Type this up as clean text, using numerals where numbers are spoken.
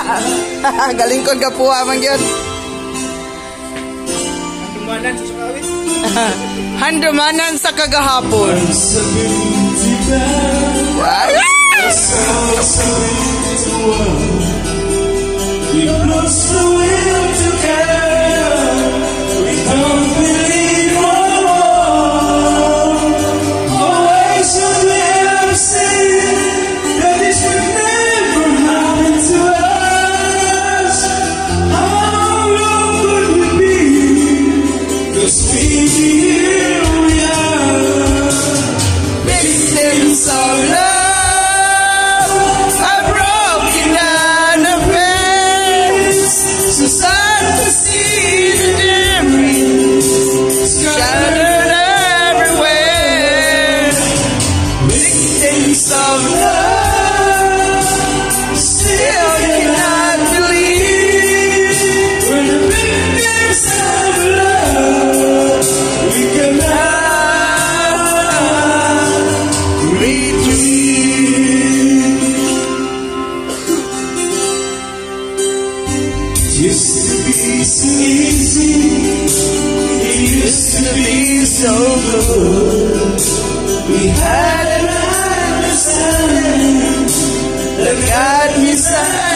Galing ko gapuha man yun. Handumanan sa sukawit. Handumanan sa kagahapon. We've lost the will to care. We don't believe no more. Always should we have said that this would never happen to us. How long could we be? 'Cause here we are, victims of love. So sad to see the debris scattered everywhere. Victims of love, still cannot believe. We're the victims of love. We cannot retreat. Used to be so easy, it used to be so good. We had an understanding that got me sad.